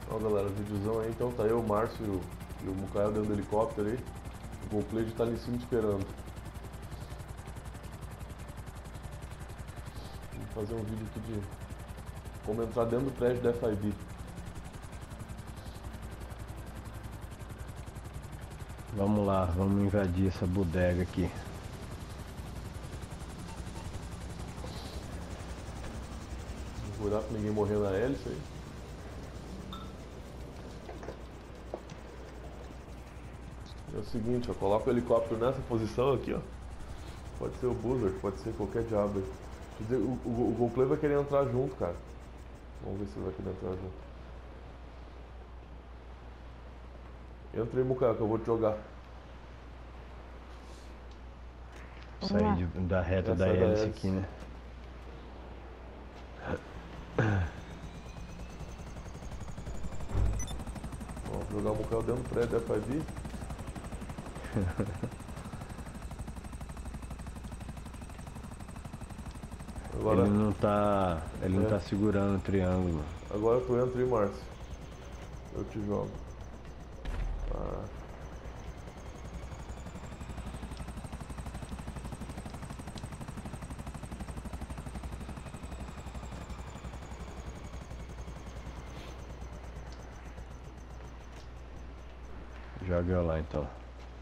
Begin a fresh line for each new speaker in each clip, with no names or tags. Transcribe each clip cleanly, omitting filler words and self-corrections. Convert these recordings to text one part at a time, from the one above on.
Ó galera, videozão aí, então tá eu, o Márcio e o Mucael dentro do helicóptero aí. O GoPlay já tá ali em cima esperando. Vamos fazer um vídeo aqui de como entrar dentro do prédio da FIB.
Vamos lá, vamos invadir essa bodega aqui.
Cuidado pra ninguém morrer na hélice aí. É o seguinte, ó, coloca o helicóptero nessa posição aqui, ó. Pode ser o Buzzard, pode ser qualquer diabo aí. O GoPlay vai querer entrar junto, cara. Vamos ver se ele vai querer entrar junto. Entra aí, Mucael, que eu vou te jogar.
Sair da reta da hélice aqui, né?
Vamos jogar o Mucael dentro do prédio da FIB. Agora,
ele não tá segurando o triângulo.
Agora tu entra aí, Márcio. Eu te jogo. Ah.
Joga eu lá então.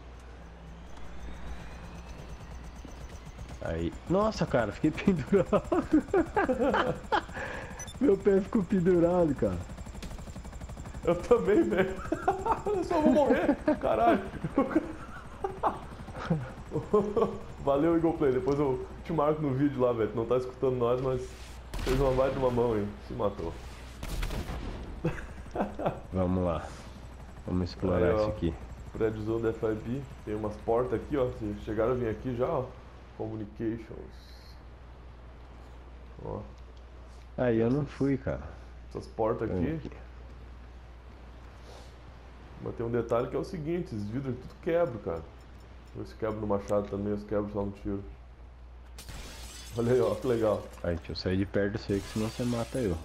Aí. Nossa, cara, fiquei pendurado. Meu pé ficou pendurado, cara.
Eu também, velho. Eu só vou morrer, caralho. Valeu, Eagle Play. Depois eu te marco no vídeo lá, velho. Tu não tá escutando nós, mas fez uma baita de uma mão aí. Se matou.
Vamos lá. Vamos explorar
Aí,
isso aqui.
Prédiozão da FIB. Tem umas portas aqui, ó. Vocês chegaram a vir aqui já, ó. Communications. Ó.
Aí eu não fui, cara.
Essas portas aqui. Mas tem um detalhe que é o seguinte, esses vidros aqui tudo quebra, cara. Eu se quebra no machado também, eu se quebro só no tiro. Olha aí, ó, que legal.
Aí, deixa eu sair de perto disso aí, que senão você mata eu.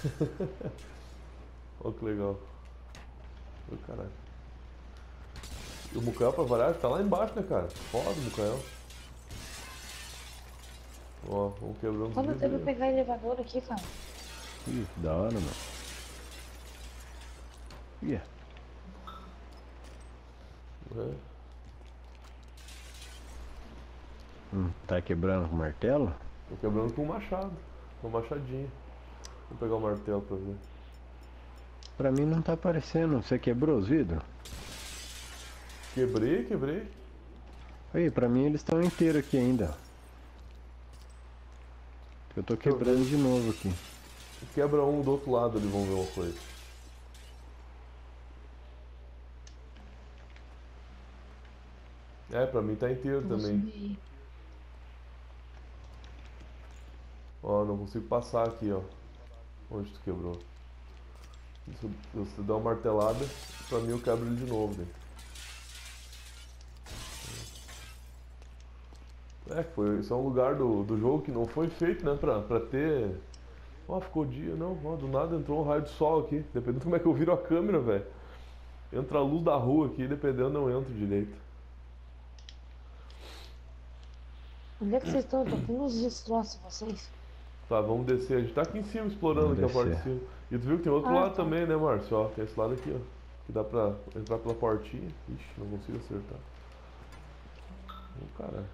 Olha que legal. Oi, caralho. E o Mucael, pra variar, tá lá embaixo, né, cara? Foda o Mucael. Ó, vamos quebrando os
Quando
vidros
teve
aí.
que pegar elevador aqui, cara?
Ih, que da hora, mano. Ih.
É.
Tá quebrando com o martelo?
Tô quebrando com um machado. Com uma machadinha. Vou pegar o martelo pra ver.
Pra mim não tá aparecendo. Você quebrou os vidros?
Quebrei.
Aí, pra mim eles estão inteiros aqui ainda. Eu tô quebrando de novo aqui.
Quebra um do outro lado ali, vamos ver uma coisa. É, pra mim tá inteiro também. Ó, não consigo passar aqui, ó. Onde tu quebrou? Se você der uma martelada, pra mim eu quebro ele de novo, né? Isso é um lugar do jogo que não foi feito, né, pra ter... Ó, ficou dia, não, ó, do nada entrou um raio de sol aqui. Dependendo de como é que eu viro a câmera, velho. Entra a luz da rua aqui, dependendo não entro direito.
Onde é que vocês estão? Eu tô com uns destroços vocês.
Tá, vamos descer. A gente tá aqui em cima explorando aqui a parte de cima. E tu viu que tem outro lado
tá.
também, né, Márcio? Ó, tem esse lado aqui, ó. Que dá pra entrar pela portinha. Ixi, não consigo acertar. Caralho.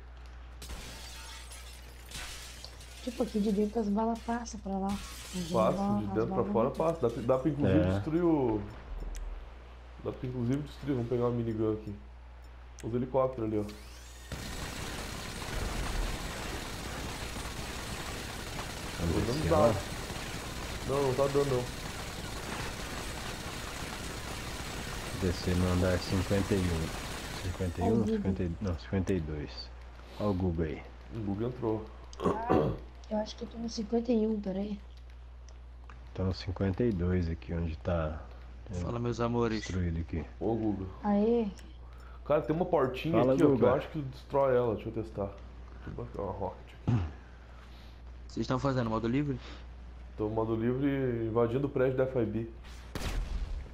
Tipo, aqui de dentro as balas passam pra lá.
Passa, de dentro pra fora passa. Dá pra inclusive destruir o... Dá pra inclusive destruir. Vamos pegar uma minigun aqui. Os helicópteros ali, ó. Não dá. Não tá dando não.
Descer no andar 51. 51? 50, não, 52. Olha o Google aí.
O Google entrou.
Eu acho que eu tô no 51, peraí.
Tô no 52 aqui, onde tá...
Fala, meus amores.
Destruído aqui.
Ô, Google.
Aê.
Cara, tem uma portinha aqui, ó, que eu acho que destrói ela. Deixa eu testar. Deixa eu botar uma rocket aqui.
Vocês estão fazendo modo livre?
Tô no modo livre invadindo o prédio da FIB.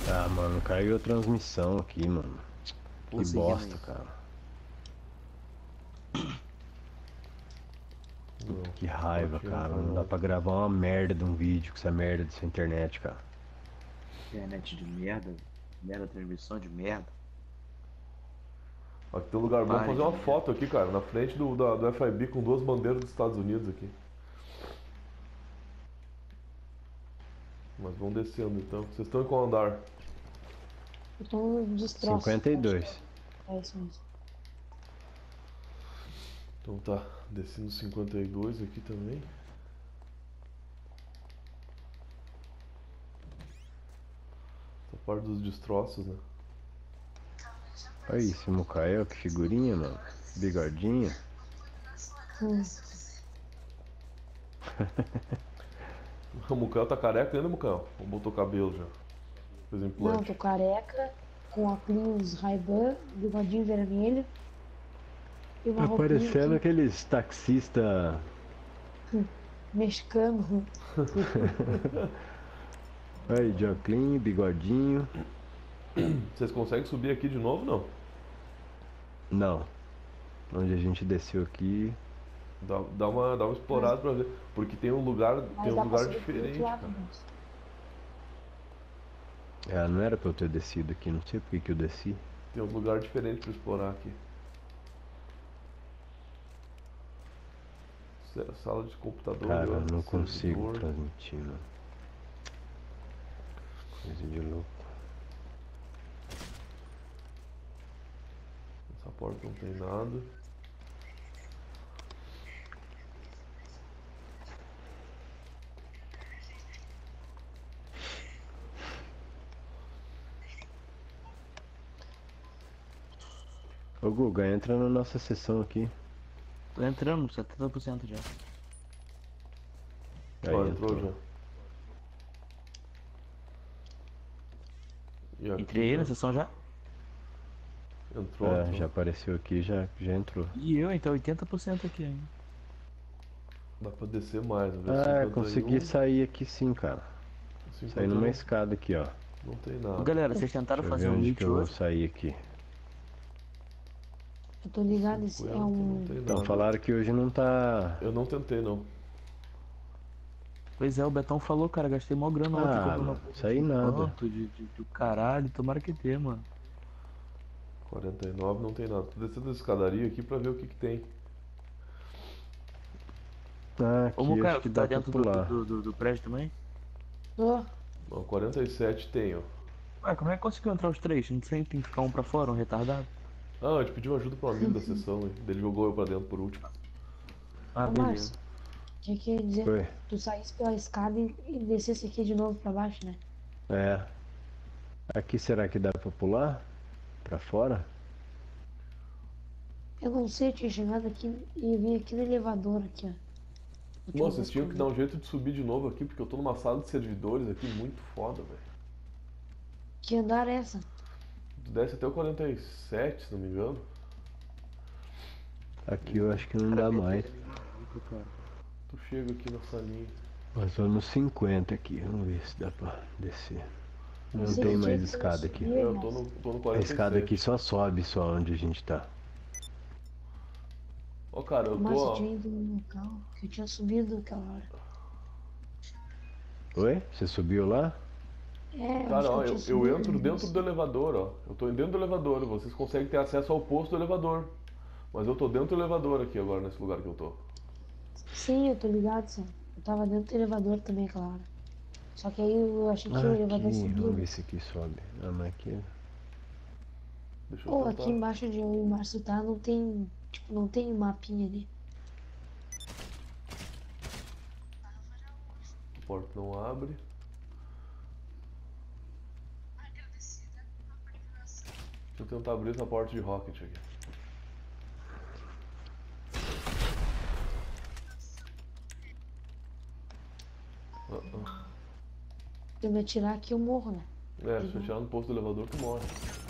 Ah, mano, caiu a transmissão aqui, mano. Que
Conseguindo
bosta,
aí.
cara.
Não,
Que raiva,
aqui não
cara.
tá
Não dá
nada.
pra gravar uma merda de um vídeo com essa merda dessa internet, cara.
Internet de merda. Merda, transmissão de merda.
Aqui tem um lugar bom pra
Pare
fazer
de
uma
merda.
foto aqui, cara, na frente do FIB com duas bandeiras dos Estados Unidos aqui. Mas vamos descendo então. Vocês estão em qual andar?
Eu tô no destroço.
52.
É isso mesmo.
Então tá, descendo 52 aqui também. Essa parte dos destroços, né?
Olha isso, Mucael, que figurinha, mano. Bigodinho.
Hum.
O Mucão tá careca ainda, Mucão? Ou botou cabelo já? Fez
Não,
implante?
tô careca, com óculos Ray-Ban, bigodinho vermelho e uma
Tá
roupinha
parecendo
aqui,
aqueles taxista.
mexicano.
Aí, de óculos, bigodinho.
Vocês conseguem subir aqui de novo, não?
Não. Onde a gente desceu aqui.
Dá uma explorada pra ver. Porque tem um lugar
Mas dá pra subir pro
diferente,
outro lado,
cara.
moço.
Não era pra eu ter descido aqui, não sei por que eu desci.
Tem um lugar diferente pra explorar aqui. Sala de computador,
Cara,
ó,
não consigo
servidor.
transmitir, mano. Coisa de louco.
Essa porta não tem nada.
Ô Guga, entra na nossa sessão aqui.
Tô entrando, 70% já.
Aí
Ó, entrou já. E aqui,
Entrei aí na
ó,
sessão já?
entrou,
É,
entrou.
já apareceu aqui, já entrou.
E eu, então, 80% aqui ainda.
Dá pra descer mais, ver
Ah,
51,
consegui sair aqui sim, cara. Saí
51,
numa escada aqui, ó.
não tem
Ô,
nada.
galera, vocês tentaram
Deixa eu ver
fazer um
onde que
meet
eu vou
hoje?
sair aqui.
Eu tô ligado, esse
50,
é
não
um...
tem
Então,
nada.
falaram que hoje não tá...
Eu não tentei, não.
Pois é, o Betão falou, cara, gastei mó grana ontem
Ah,
comprando uma
mano,
porra
isso aí
de
nada.
canto, de caralho, tomara que tenha, mano.
49 não tem nada. Tô descendo a escadaria aqui pra ver o que que tem.
Ah,
Ô,
aqui
Mucaio,
acho que
tu tá
dá pra
dentro
pular.
do prédio também?
Ó,
Ó, 47 tem, ó.
Ué, como é que conseguiu entrar os três? Não tem que ficar um pra fora, um retardado?
Ah, a gente pediu ajuda pra um amigo da sessão, hein? Ele jogou eu pra dentro por último.
Ah,
ô
beleza.
Márcio, o que quer dizer?
Oi.
Tu saísse pela escada e descesse aqui de novo pra baixo, né?
É. Aqui será que dá pra pular? Pra fora?
Eu não sei, eu tinha chegado aqui e vim aqui no elevador aqui, ó. Última
Nossa,
vez
vocês tinham
eu
que
vi.
dar um jeito de subir de novo aqui, porque eu tô numa sala de servidores aqui muito foda, velho.
Que andar é essa?
Tu desce até o 47, se não me engano.
Aqui eu acho que não dá mais.
Tu chega aqui na salinha.
Nós vamos no 50 aqui, vamos ver se dá pra descer. Não
sei
tem
que
mais
jeito que eu
escada aqui.
subi.
Eu tô no
A
47.
escada aqui só sobe, só onde a gente tá.
Ó, cara, eu
Mas
tô,
eu
ó.
tinha ido no local que eu tinha subido aquela hora.
Oi? Você subiu lá?
É,
Cara,
acho
ó,
que eu tinha
eu
subido
entro
no
dentro
início.
do elevador, ó. Eu tô dentro do elevador, vocês conseguem ter acesso ao posto do elevador. Mas eu tô dentro do elevador aqui agora, nesse lugar que eu tô.
Sim, eu tô ligado, sim. Eu tava dentro do elevador também aquela hora. Só que aí eu achei que o elevador
Aqui,
subia.
vamos ver se aqui sobe. Ah, mas aqui.
Deixa eu
Pô,
tentar.
aqui embaixo onde eu e o Márcio tá, não tem, tipo, não tem mapinha ali.
A porta não abre. Deixa eu tentar abrir essa porta de rocket aqui. Ah.
Se eu me atirar aqui, eu morro, né?
É, se eu chegar no posto do elevador, tu morre.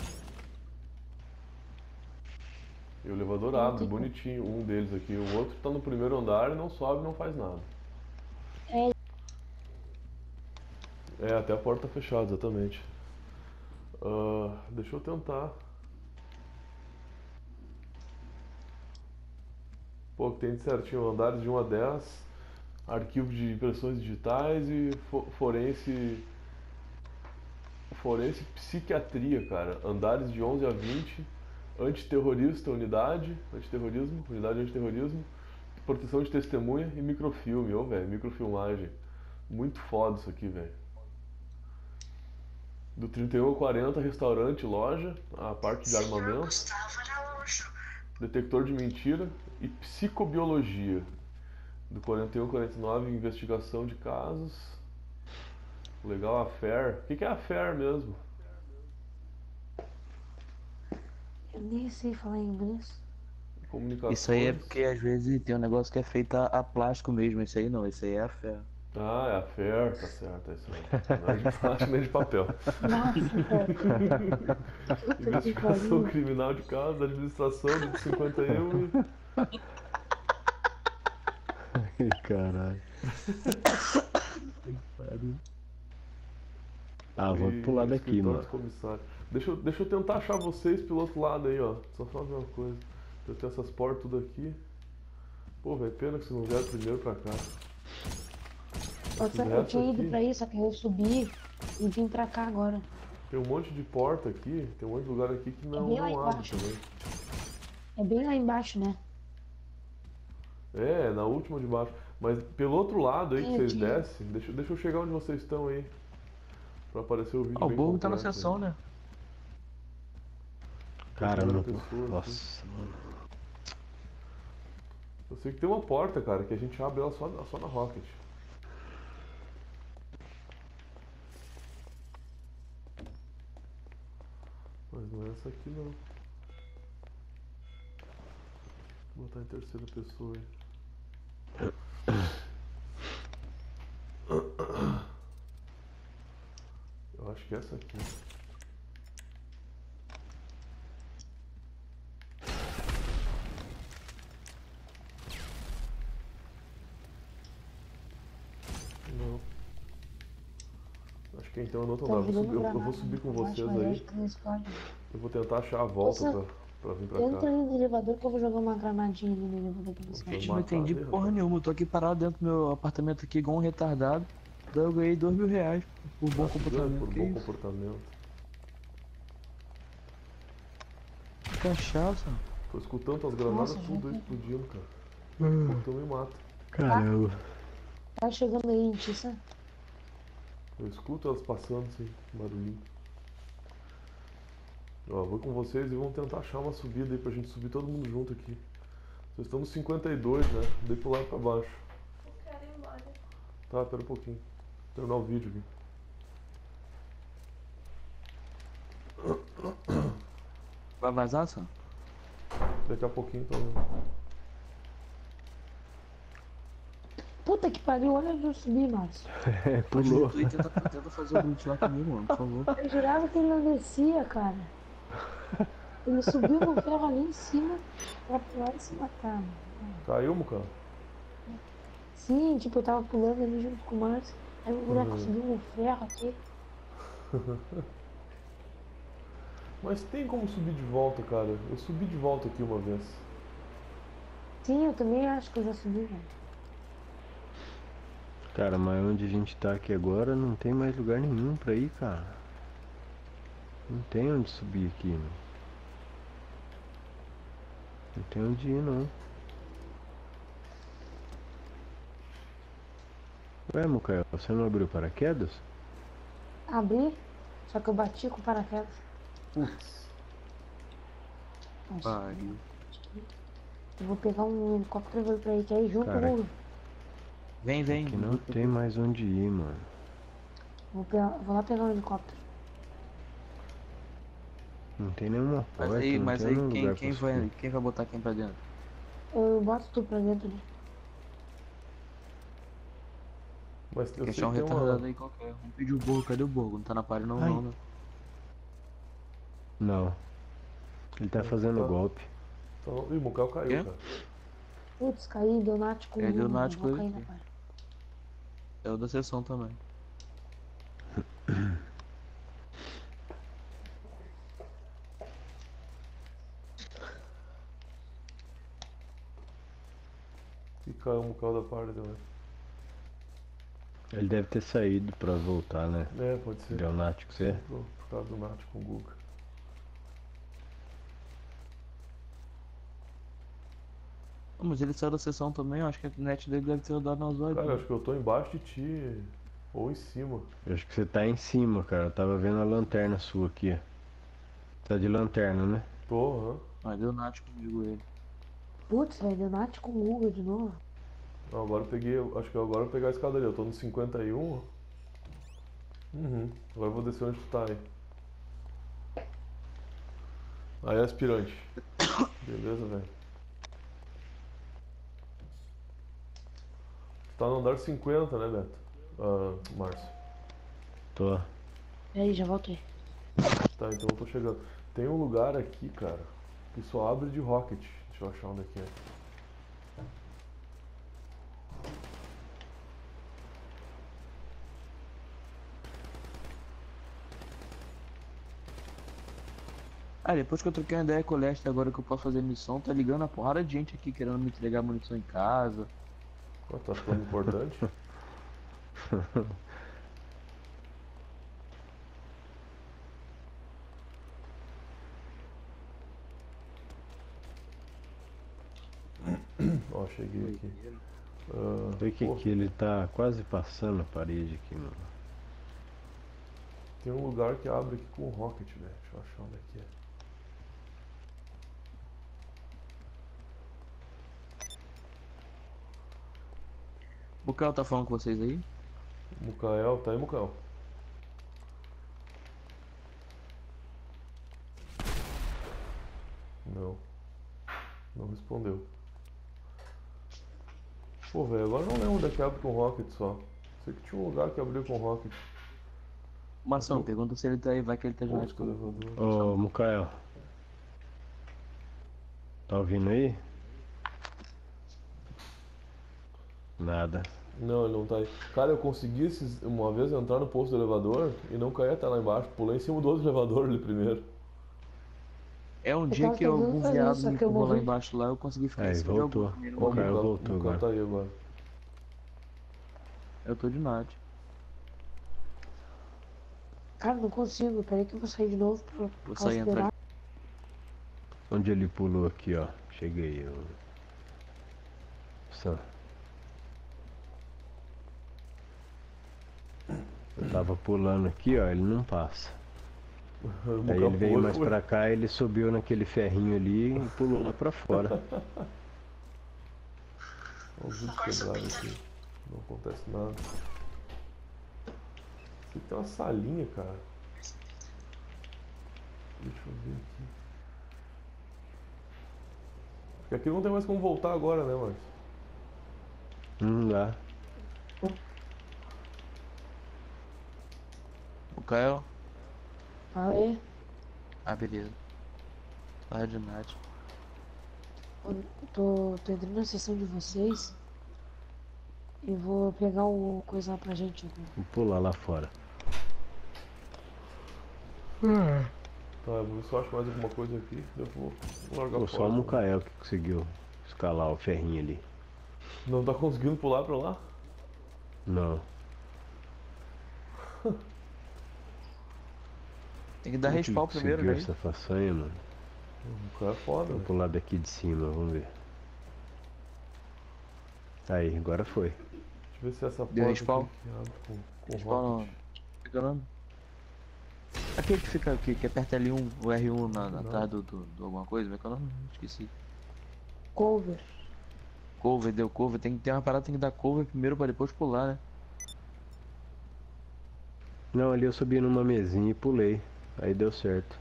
E o elevador
Não
abre,
tem como.
bonitinho, um deles aqui. O outro tá no primeiro andar e não sobe, não faz nada.
É.
É, até a porta tá fechada, exatamente. Deixa eu tentar. Pô, que tem certinho, andares de 1 a 10, arquivo de impressões digitais e forense psiquiatria, cara. Andares de 11 a 20, unidade antiterrorismo, proteção de testemunha e microfilme, ô velho, microfilmagem. Muito foda isso aqui, velho. Do 31 ao 40, restaurante, loja, a parte de armamento, detector de mentira e psicobiologia. Do 41 ao 49, investigação de casos. Legal, a FAIR. O que é a FAIR mesmo?
Eu nem sei falar inglês.
Comunicações.
Isso aí é porque às vezes tem um negócio que é feito a plástico mesmo. Isso aí não, isso aí é a fé.
Ah, é a FAIR, tá certo, é isso aí. Não é de plástico nem de papel.
Nossa, cara. Puta que
Investigação
pariu.
criminal de casos, administração de 51
Ai, caralho. Ah, vou pular daqui,
escritório
mano.
dos comissários. Deixa eu tentar achar vocês pelo outro lado aí, ó. Só fazer uma coisa. Eu tenho essas portas tudo aqui. Pô, velho, pena que vocês não vieram primeiro pra cá.
Eu tinha ido pra isso, só que eu subi e vim pra cá agora.
Tem um monte de porta aqui, tem um monte de lugar aqui que não,
bem lá
não abre
embaixo.
também.
É bem lá embaixo, né?
É, na última de baixo. Mas pelo outro lado aí que
Sim,
vocês
aqui.
descem, deixa eu chegar onde vocês estão aí. Pra aparecer o vídeo
Ó, o
bem
Borgo tá na
completo
sessão,
aí.
né?
Cara,
Primeira
não.
pessoa, assim.
Nossa, mano.
Eu sei que tem uma porta, cara, que a gente abre ela só na Rocket. Mas não é essa aqui não. Vou botar em terceira pessoa aí. Eu acho que é essa aqui. Não. Acho que então eu não tô
Tô
lá.
jogando
Eu
granada,
vou subir com
eu acho,
vocês
mas
aí.
acho que não explode.
Eu vou tentar achar a volta
Nossa,
pra vir pra
Entra
cá.
aí no elevador que eu vou jogar uma granadinha ali no elevador pra você.
Gente,
Vou
não
matar
entendi
ali,
porra
rapaz.
nenhuma. Eu tô aqui parado dentro do meu apartamento aqui igual um retardado. Daí eu ganhei R$ 2.000 por bom
Tá,
comportamento.
por
Que
bom
isso?
comportamento.
Que cachaça.
Tô escutando as granadas
Nossa,
tudo aí
gente.
explodindo, cara. Então me mata.
Caramba.
Tá chegando aí, Tissa.
Eu escuto elas passando assim, barulhinho. Ó, vou com vocês e vamos tentar achar uma subida aí pra gente subir todo mundo junto aqui. Vocês estão no 52, né? Dei pro lado pra baixo.
Eu quero ir embora.
Tá, pera um pouquinho. Vou terminar o vídeo aqui.
Vai vazar, Sam?
Daqui a pouquinho então.
Puta que pariu, olha onde eu subi, Márcio.
É, pulou.
Tu tenta fazer o glitch lá comigo, mano, por favor.
Eu jurava que ele não descia, cara. Ele subiu no ferro ali em cima pra pular e se matar, mano.
Caiu, Mucão?
Sim, tipo, eu tava pulando ali junto com o Márcio. Aí o boneco subiu no ferro aqui.
Mas tem como subir de volta, cara. Eu subi de volta aqui uma vez.
Sim, eu também acho que eu já subi, velho.
Cara, mas onde a gente tá aqui agora não tem mais lugar nenhum pra ir, cara. Não tem onde subir aqui, mano. Não tem onde ir, não. Ué, Mucael, você não abriu paraquedas?
Abri, só que eu bati com o paraquedas.
Putz.
Nossa,
Pariu.
eu vou pegar um helicóptero e vou pra aí, que aí junto
Cara,
eu
Vem, vem.
Que não tem mais onde ir, mano.
vou lá pegar um helicóptero.
Não tem nenhuma porta, não
Mas
tem
aí
nenhum lugar
quem
pra subir.
vai botar quem pra dentro?
Eu boto tudo pra dentro ali.
Mas eu
Tem que
sei
achar um
que tem
retardado
uma...
aí qualquer. Vamos pedir o Borgo, cadê o Borgo? Não tá na parede não,
Ai.
não, né?
Não. Ele tá fazendo
Tá.
golpe.
Então... Ih, o Mucão caiu,
Quê?
cara.
Putz, caí, deu nático.
É, deu nático
vou
aí.
cair na parede.
É o da sessão também.
caiu um carro da parte também.
Ele deve ter saído pra voltar, né?
É, pode ser.
Deu nático você?
Por causa do Nath com o Guga.
Ah, mas ele saiu da sessão também, eu acho que a net dele deve ter rodado nas horas.
Cara, eu acho que eu tô embaixo de ti. Ou em cima.
Eu acho que você tá em cima, cara. Eu tava vendo a lanterna sua aqui, ó. Tá de lanterna, né?
Tô, aham.
Mas deu nat comigo ele.
Putz, velho, deu Nath com o Guga de novo.
Não, agora eu peguei. Acho que agora eu vou pegar a escadaria. Eu tô no 51, ó. Uhum. Agora eu vou descer onde tu tá aí. Aí, aspirante. Beleza, velho. Tu tá no andar 50, né, Beto? Ah, Márcio.
Tô.
E aí, já voltei.
Tá, então eu tô chegando. Tem um lugar aqui, cara, que só abre de rocket. Deixa eu achar onde é que é.
Ah, depois que eu troquei uma ideia com o Lester, agora que eu posso fazer missão, tá ligando a porrada de gente aqui querendo me entregar munição em casa.
Ó, tá ficando importante. Ó, cheguei aqui. Ah,
Vê que
pô,
aqui ele tá quase passando a parede aqui, mano.
tem um lugar que abre aqui com rocket, velho. Deixa eu achar onde é que é.
O Bucal tá falando com vocês aí?
Mucael, tá aí, Mucael? Não. Não respondeu. Pô, velho, agora não lembro onde é que abre com rocket só. Sei que tinha um lugar que abriu com rocket.
Marção, pergunta se ele tá aí, vai que ele tá de nat
Posto
comigo.
elevador.
Ô, Mucael. Tá ouvindo aí? Nada.
Não, ele não tá aí. Cara, eu consegui uma vez entrar no posto do elevador e não caí até lá embaixo. Pulei em cima do outro elevador ali primeiro.
É um
Eu
dia
tava
que
tentando
algum
fazer
viado
isso, só
me
que eu
empurrou lá
morri.
embaixo lá, eu consegui ficar em
Aí,
cima de algum.
voltou.
primeiro.
Ó,
O Caio voltou
Mucael
agora.
tá aí agora.
Eu tô de nat.
Cara, não consigo. Peraí que eu vou sair de novo pra
Vou sair e entrar.
esperar.
Onde ele pulou aqui, ó. Cheguei. Só. Eu tava pulando aqui, ó. Ele não passa.
O
Aí
Mucael
ele veio
pulou e
mais
foi.
pra cá, ele subiu naquele ferrinho ali e pulou lá pra fora.
Olha os vídeos quebrados aqui. Não acontece nada. Aqui tem uma salinha, cara. Deixa eu ver aqui. Porque aqui não tem mais como voltar agora, né, Márcio?
Não dá.
O Caio?
Aí,
Ah, beleza. Tá de nat.
eu tô entrando na sessão de vocês. E vou pegar o coisa lá pra gente.
Vou pular lá fora.
Tá, eu vou ver se eu acho mais alguma coisa aqui. Eu vou largar
Pô,
fora.
só o Mucael que conseguiu escalar o ferrinho ali.
Não tá conseguindo pular pra lá?
Não.
Tem que dar
Como que
respawn
ele
primeiro,
conseguiu
né?
essa façanha, mano?
O cara é foda,
Vou
velho.
pular daqui de cima, vamos ver. Aí, agora foi.
Deixa eu ver se essa
Deu
porta
respawn?
aqui que abre com
Respawn
rocket.
Fica não. Aquele que fica aqui, que aperta L1, o R1 na
Não.
trás do alguma coisa, como é que é o nome? Esqueci.
Cover.
Cover, deu cover, tem que ter uma parada, tem que dar cover primeiro pra depois pular, né?
Não, ali eu subi numa mesinha e pulei. Aí deu certo.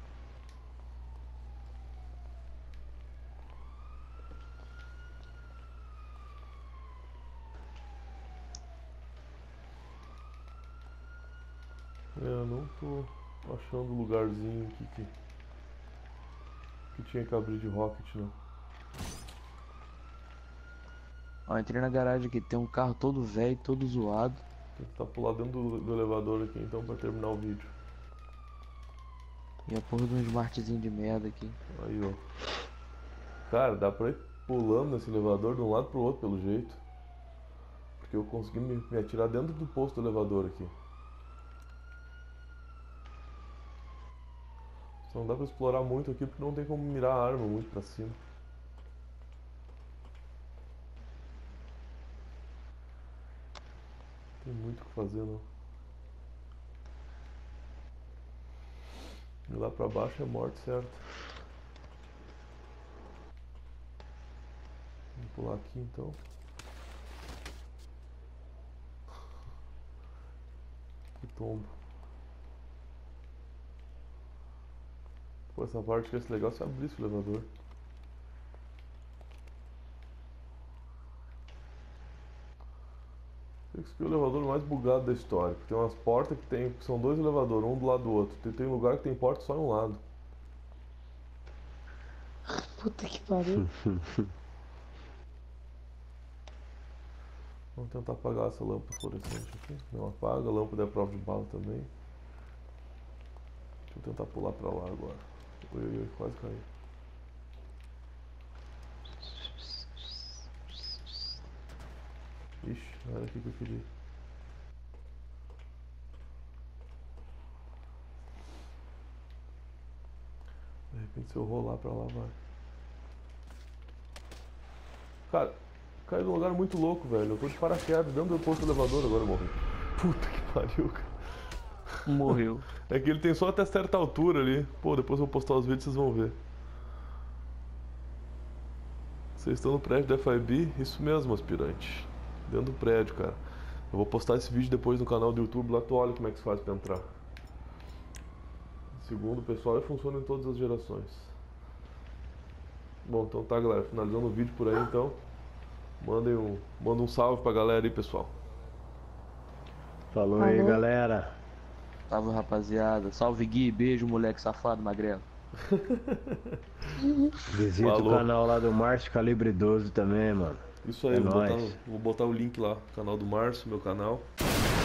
Eu não tô achando lugarzinho aqui que tinha que abrir de rocket, não.
Ó, entrei na garagem aqui, tem um carro todo velho, todo zoado.
Tem que estar pular dentro do elevador aqui então pra terminar o vídeo.
E a porra de um smartzinho de merda aqui.
Aí, ó. Cara, dá pra ir pulando nesse elevador de um lado pro outro, pelo jeito. Porque eu consegui me atirar dentro do posto do elevador aqui. Só não dá pra explorar muito aqui porque não tem como mirar a arma muito pra cima. Tem muito o que fazer, não. E lá pra baixo é morte certa. Vamos pular aqui então. Que tombo. Pô, essa parte que ia ser legal se abrisse o elevador. Esse aqui é o elevador mais bugado da história. Tem umas portas que são dois elevadores, um do lado do outro. Tem lugar que tem porta só em um lado.
Puta que pariu.
Vamos tentar apagar essa lâmpada fluorescente aqui. Não apaga, a lâmpada é a prova de bala também. Deixa eu tentar pular pra lá agora. Ui, quase caí. Ixi, não era aqui que eu queria. De repente se eu rolar pra lá, vai. Cara, caí num lugar muito louco, velho. Eu tô de paraquedas dentro do posto do elevador, agora eu morri. Puta que pariu, cara.
Morreu.
É que ele tem só até certa altura ali. Pô, depois eu vou postar os vídeos, vocês vão ver. Vocês estão no prédio da FIB? Isso mesmo, aspirante. Dentro do prédio, cara. Eu vou postar esse vídeo depois no canal do YouTube, lá tu olha como é que se faz pra entrar. Segundo o pessoal, ele funciona em todas as gerações. Bom, então tá, galera. Finalizando o vídeo por aí, então. Manda um salve pra galera aí, pessoal.
Falou aí, galera.
Salve, rapaziada. Salve, Gui. Beijo, moleque safado, magrelo.
Visita
Falou.
o canal lá do Márcio Calibre 12 também, mano.
Isso aí,
É
vou
nóis.
botar o link lá. Canal do Márcio, meu canal.